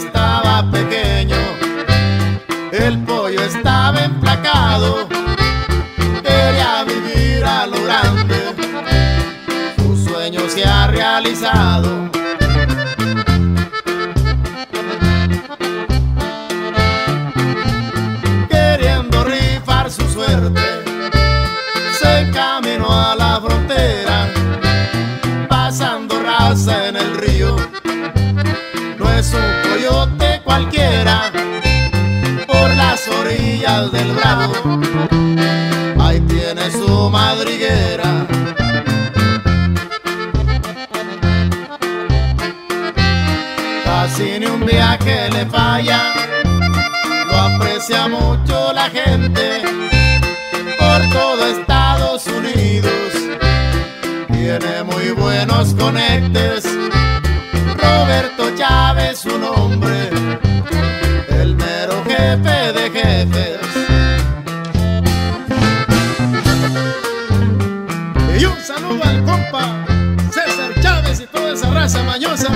estaba pequeño, el pollo estaba emplacado, quería vivir a lo grande, su sueño se ha realizado. Queriendo rifar su suerte, se encaminó a la frontera, pasando raza en el río. No es un coyote cualquiera, por las orillas del Bravo, ahí tiene su madriguera. Casi ni un viaje le falla, lo aprecia mucho la gente, por todo Estados Unidos, tiene muy buenos conectes. Roberto Chávez su nombre, el mero jefe de jefes. Y un saludo al compa César Chávez y toda esa raza mañosa.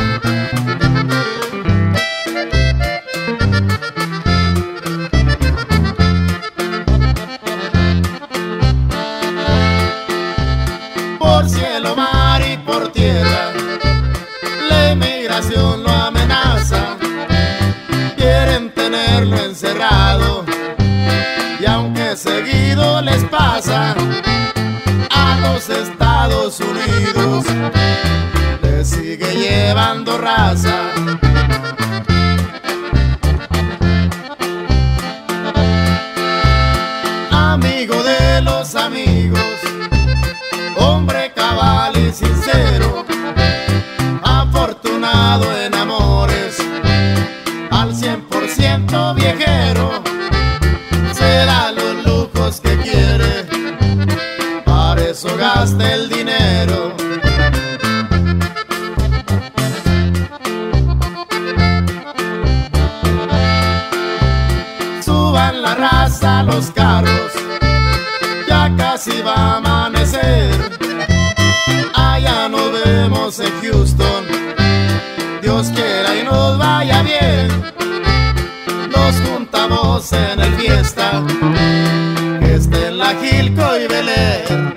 Por cielo, mar y por tierra, la inmigración lo amenaza, quieren tenerlo encerrado, y aunque seguido les pasa, a los Estados Unidos le sigue llevando raza. Amigo de los amigos, hombre cabal y sincero, afortunado en amores, al 100% viejero, se da los lujos que quiere, para eso gasta el dinero. Suban la raza a los carros, ya casi va a amanecer, allá nos vemos en Houston, Dios quiera y nos vaya bien, nos juntamos en el fiesta, que esté en la Gilco y Bel Air.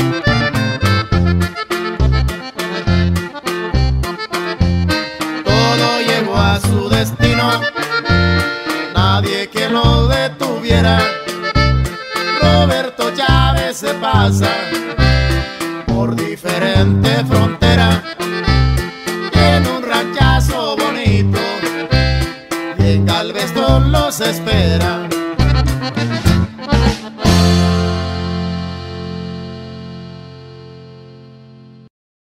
Todo llegó a su destino, nadie que lo detuviera. Roberto Chávez se pasa por diferente frontera, en un ranchazo bonito, y en Galveston los espera.